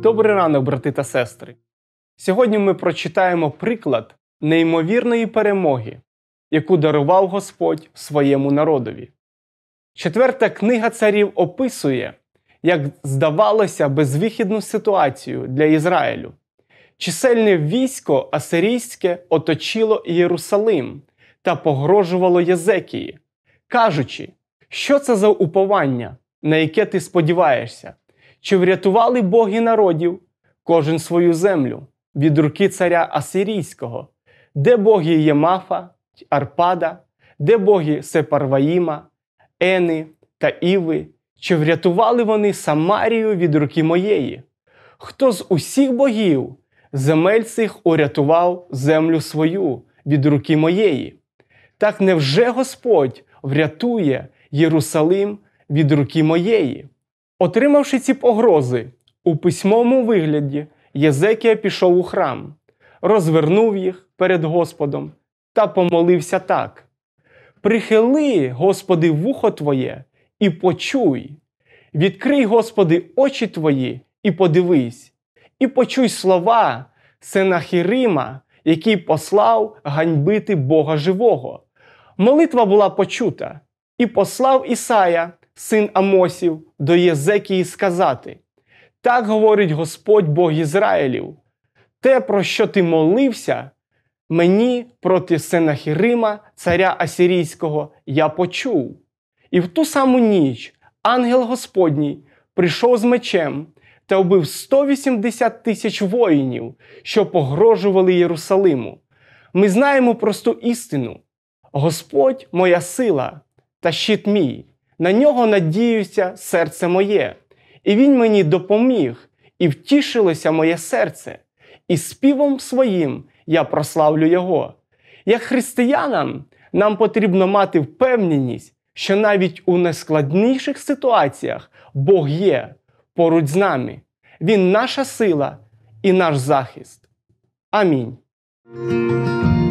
Добрий ранок, брати та сестри! Сьогодні ми прочитаємо приклад неймовірної перемоги, яку дарував Господь своєму народові. 4 книга царів описує, як здавалося безвихідну ситуацію для Ізраїлю. Чисельне військо асирійське оточило Єрусалим та погрожувало Єзекії, кажучи, що це за уповання, на яке ти сподіваєшся? Чи врятували боги народів, кожен свою землю, від руки царя Асирійського? Де боги Ємафа, Арпада, де боги Сепарваїма, Ени та Іви? Чи врятували вони Самарію від руки моєї? Хто з усіх богів земель цих урятував землю свою від руки моєї? Так невже Господь врятує Єрусалим від руки моєї? Отримавши ці погрози, у письмовому вигляді Єзекія пішов у храм, розвернув їх перед Господом та помолився так: «Прихили, Господи, вухо Твоє і почуй, відкрий, Господи, очі Твої і подивись, і почуй слова Сенахерима, який послав ганьбити Бога живого». Молитва була почута, і послав Ісая, син Амосів, до Єзекії сказати: «Так говорить Господь Бог Ізраїлів, те, про що ти молився мені проти Сенахерима, царя Асирійського, я почув». І в ту саму ніч ангел Господній прийшов з мечем та вбив 180 тисяч воїнів, що погрожували Єрусалиму. Ми знаємо просту істину: Господь – моя сила та щит мій, на нього надіюся серце моє. І він мені допоміг, і втішилося моє серце, і співом своїм я прославлю його. Як християнам нам потрібно мати впевненість, що навіть у найскладніших ситуаціях Бог є поруч з нами. Він наша сила і наш захист. Амінь.